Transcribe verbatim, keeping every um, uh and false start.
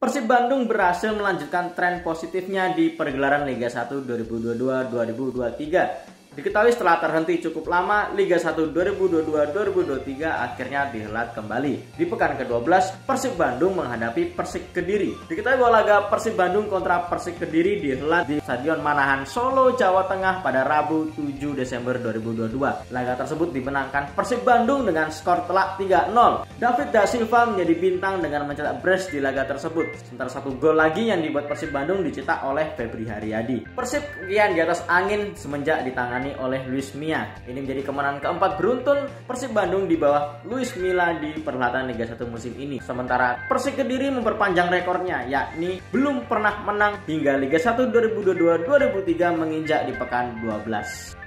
Persib Bandung berhasil melanjutkan tren positifnya di pergelaran Liga satu dua ribu dua puluh dua dua ribu dua puluh tiga. Diketahui setelah terhenti cukup lama, Liga satu dua ribu dua puluh dua dua ribu dua puluh tiga akhirnya dihelat kembali. Di pekan ke dua belas, Persib Bandung menghadapi Persik Kediri. Diketahui bahwa laga Persib Bandung kontra Persik Kediri dihelat di Stadion Manahan, Solo, Jawa Tengah pada Rabu tujuh Desember dua ribu dua puluh dua. Laga tersebut dimenangkan Persib Bandung dengan skor telak tiga nol. David Da Silva menjadi bintang dengan mencetak brace di laga tersebut. Sementara satu gol lagi yang dibuat Persib Bandung dicetak oleh Febri Haryadi. Persib kian di atas angin semenjak ditangani oleh Luis Milla. Ini menjadi kemenangan keempat beruntun Persib Bandung di bawah Luis Milla di perhelatan Liga satu musim ini. Sementara Persik Kediri memperpanjang rekornya, yakni belum pernah menang hingga Liga satu dua ribu dua puluh dua dua ribu tiga menginjak di pekan dua belas.